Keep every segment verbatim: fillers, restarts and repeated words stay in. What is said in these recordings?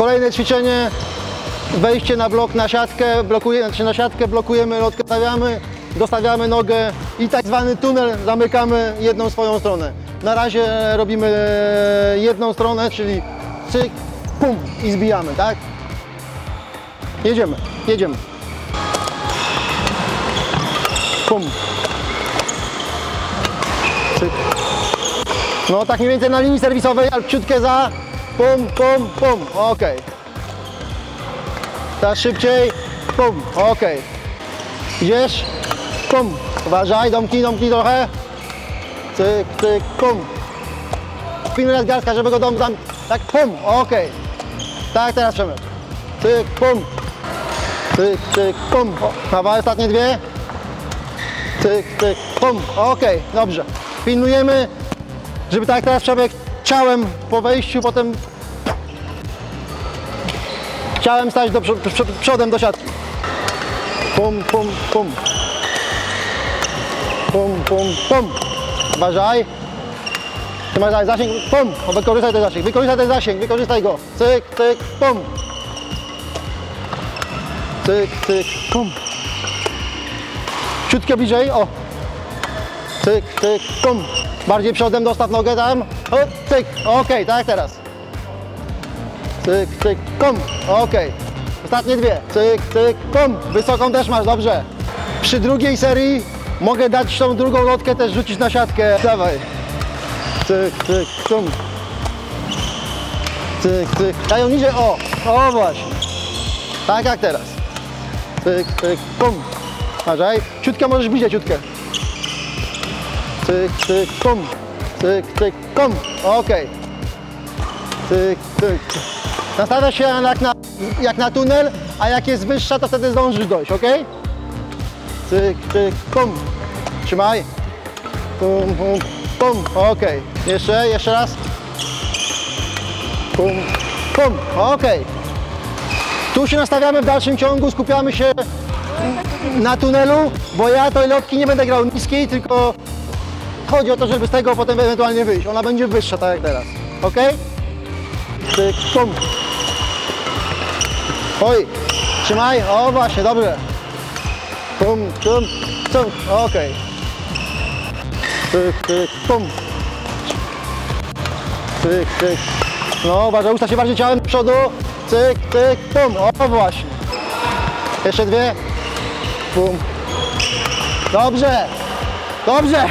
Kolejne ćwiczenie, wejście na blok, na siatkę, blokuje, znaczy na siatkę, blokujemy lotkę, stawiamy, dostawiamy nogę i tak zwany tunel zamykamy jedną swoją stronę. Na razie robimy jedną stronę, czyli cyk, pum i zbijamy, tak? Jedziemy, jedziemy. Pum. Cyk. No tak mniej więcej na linii serwisowej, ale ciutkę za. Pum, pum, pum. Ok. Teraz szybciej. Pum. Ok. Idziesz? Pum. Uważaj, domki, domki trochę. Cyk, cyk, pum. Pilnuj nadgarstka, żeby go dom tam. Tak, pum. Ok. Tak, teraz Przemek. Cyk, pum. Cyk, cyk, pum. Dawaj, ostatnie dwie. Cyk, cyk, pum. Ok, dobrze. Pilnujemy, żeby tak jak teraz Przemek ciałem po wejściu, potem ciałem stać do przodem do siatki. Pum, pum, pum. Pum, pum, pum. Uważaj. Trzymaj zasięg, pum. Wykorzystaj ten zasięg, wykorzystaj ten zasięg, wykorzystaj go. Cyk, cyk, pum. Cyk, cyk, pum. Ciutkę bliżej, o. Cyk, cyk, pum. Bardziej przodem, dostaw nogę tam. O, cyk, ok, tak jak teraz. Cyk, cyk, pum, ok. Ostatnie dwie. Cyk, cyk, pum. Wysoką też masz, dobrze. Przy drugiej serii mogę dać tą drugą lotkę też rzucić na siatkę. Dawaj. Cyk, cyk, pum. Cyk, cyk. Dają niżej, o, o właśnie. Tak jak teraz. Cyk, cyk, pum. Uważaj. Ciutkę możesz bliżej, ciutkę. Cyk, cyk, pum. Cyk, cyk, pum. Ok. Cyk, cyk. Nastawia się jak na, jak na tunel, a jak jest wyższa, to wtedy zdążysz dojść, ok? Cyk, cyk, pum. Trzymaj. Pum, pum, pum. Ok. Jeszcze, jeszcze raz. Pum, pum. Ok. Tu się nastawiamy w dalszym ciągu, skupiamy się na tunelu, bo ja tej lotki nie będę grał niskiej, tylko chodzi o to, żeby z tego potem ewentualnie wyjść. Ona będzie wyższa, tak jak teraz. Ok? Cyk, pum. Oj, trzymaj. O właśnie, dobrze. Pum, pum, pum. Ok. Cyk, cyk, pum. Cyk, cyk. No, uważaj, ustaw się bardziej ciałem do przodu. Cyk, cyk, pum. O właśnie. Jeszcze dwie. Pum. Dobrze. Dobrze.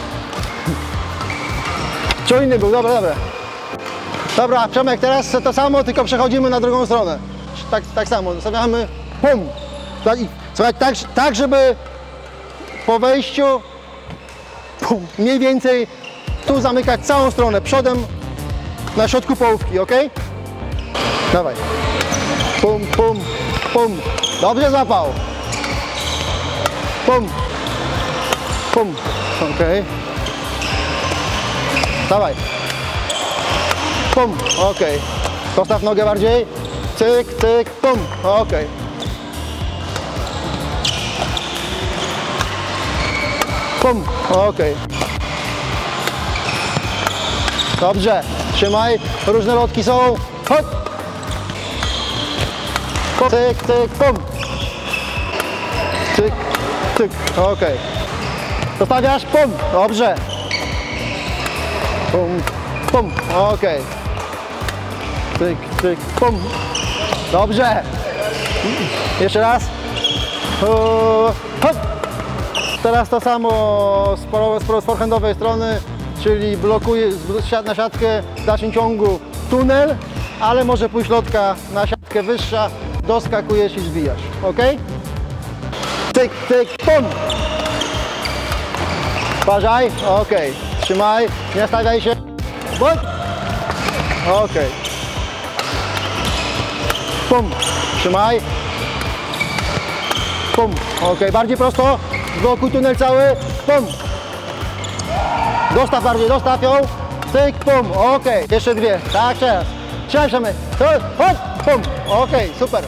Czujny był, dobra, dobra. Dobra, Przemek, teraz to samo, tylko przechodzimy na drugą stronę. Tak, tak samo, zostawiamy, pum. Słuchaj, tak, tak, żeby po wejściu, pum, mniej więcej tu zamykać całą stronę, przodem na środku połówki, ok? Dawaj. Pum, pum, pum. Dobrze zapał. Pum. Pum. Ok. Dawaj. Pum. Ok. Postaw nogę bardziej. Cyk, cyk, pum. Ok. Pum. Ok. Dobrze. Trzymaj. Różne lotki są. Hop. Cyk, cyk, pum. Cyk, cyk. Ok. Zostawiasz, pum. Dobrze. Pum, pum. Ok. Cyk, cyk, pum. Dobrze. Jeszcze raz. Hop. Teraz to samo z forehandowej strony, czyli blokuję na siatkę w dalszym ciągu tunel, ale może pójść lotka na siatkę wyższa, doskakujesz i zbijasz. Ok? Cyk, cyk, pum. Uważaj. Ok. Trzymaj. Nie stawiaj się. Ok. Pum. Trzymaj. Pum. Ok. Bardziej prosto. Blokuj tunel cały. Pum. Dostaw bardziej. Dostaw ją. Cyk. Pum. Ok. Jeszcze dwie. Tak, teraz. Trzymaj, trzymaj. Hop. Pum. Ok. Super.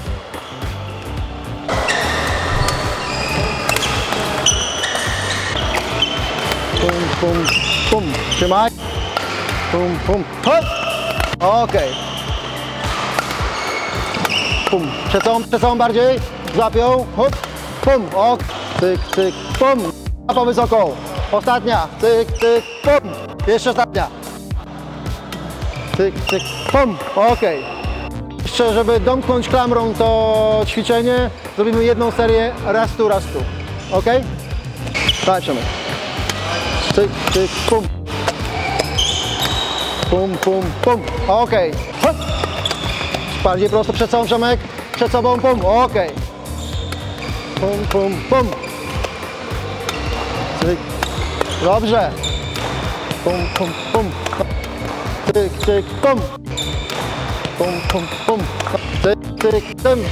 Pum, pum, pum. Trzymaj. Pum, pum. Hop. Ok. pum. Przed sobą, przed sobą bardziej, złapią, hop, pum, o, cyk, cyk, pum. Po wysoką. Ostatnia, cyk, cyk, pum. Jeszcze ostatnia. Cyk, cyk, pum, ok. Jeszcze, żeby domknąć klamrą to ćwiczenie, zrobimy jedną serię raz tu, raz tu. Ok? Patrzymy. Cyk, cyk, pum. Pum, pum, pum. Ok. Hop. Bardziej prosto przed sobą, Przemek. Przed sobą, pum. Ok. Pum, pum, pum. Cyk. Dobrze. Pum, pum, pum. Cyk, cyk, pum. Pum, pum, pum. Cyk, cyk, pum.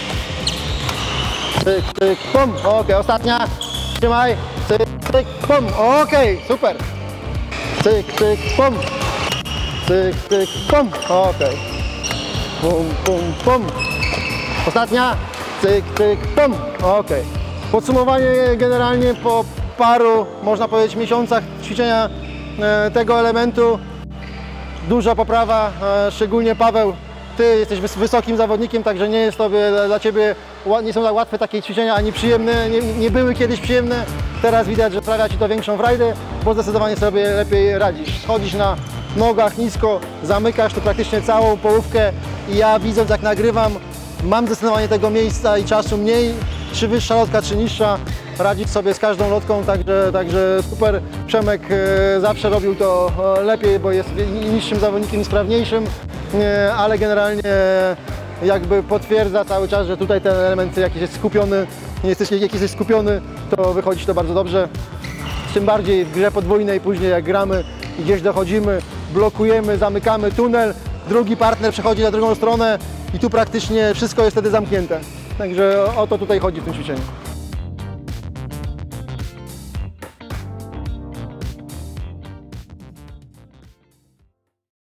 Cyk, cyk, pum. Ok, ostatnia. Trzymaj. Cyk, cyk, pum. Ok, super. Cyk, cyk, pum. Cyk, cyk, pum. Ok. Pum, pum, pum. Ostatnia. Cyk, cyk, pum. Ok. Podsumowanie generalnie po paru, można powiedzieć, miesiącach ćwiczenia e, tego elementu. Duża poprawa, e, szczególnie Paweł, Ty jesteś wys wysokim zawodnikiem, także nie jest to dla Ciebie, nie są tak łatwe takie ćwiczenia, ani przyjemne, nie, nie były kiedyś przyjemne. Teraz widać, że sprawia Ci to większą frajdę, bo zdecydowanie sobie lepiej radzisz. Schodzisz na nogach nisko, zamykasz tu praktycznie całą połówkę i ja, widząc jak nagrywam, mam zdecydowanie tego miejsca i czasu mniej, czy wyższa lotka, czy niższa, radzić sobie z każdą lotką, także, także super. Przemek e, zawsze robił to e, lepiej, bo jest niższym zawodnikiem i sprawniejszym, e, ale generalnie e, jakby potwierdza cały czas, że tutaj ten element jakiś jest skupiony, nie jesteś, jak jesteś skupiony, to wychodzi to bardzo dobrze. Tym bardziej w grze podwójnej później jak gramy i gdzieś dochodzimy, blokujemy, zamykamy tunel, drugi partner przechodzi na drugą stronę i tu praktycznie wszystko jest wtedy zamknięte. Także o to tutaj chodzi w tym ćwiczeniu.